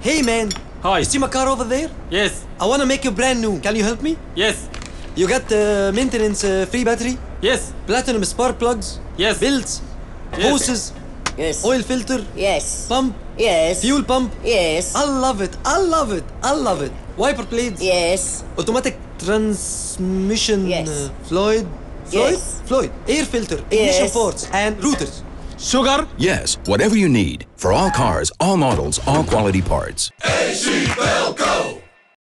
Hey man. Hi. You see my car over there? Yes. I want to make it brand new. Can you help me? Yes. You got maintenance free battery? Yes. Platinum spark plugs? Yes. Belts? Yes. Hoses? Yes. Oil filter? Yes. Pump? Yes. Fuel pump? Yes. I love it. I love it. I love it. Wiper blades? Yes. Automatic transmission? Yes. Floyd? Floyd? Yes. Floyd. Air filter? Ignition Yes. ports? And routers? Sugar? Yes, whatever you need. For all cars, all models, all quality parts. AC Belco.